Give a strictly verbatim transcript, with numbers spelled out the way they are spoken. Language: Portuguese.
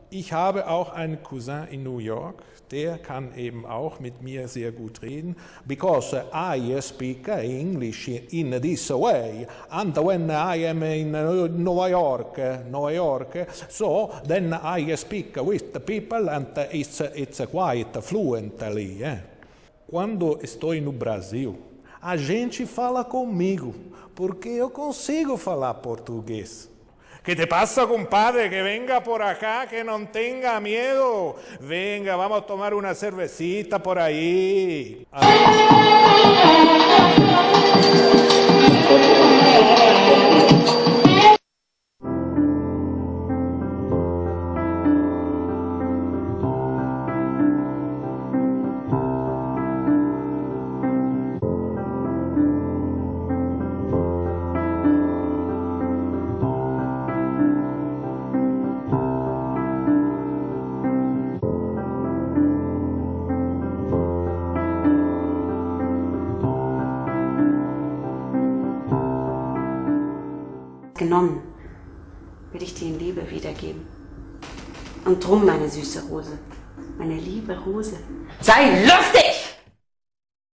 Ich habe auch einen Cousin in New York, der kann eben auch mit mir sehr gut reden. Because I speak English in this way, and when I am in New York, New York, so then I speak with the people and it's, it's quite fluently. Eh? Quando estou no Brasil, a gente fala comigo, porque eu consigo falar português. ¿Qué te pasa, compadre? Que venga por acá, que no tenga miedo. Venga, vamos a tomar una cervecita por ahí. Genommen, will ich dir in Liebe wiedergeben. Und drum, meine süße Rose, meine liebe Rose, sei lustig!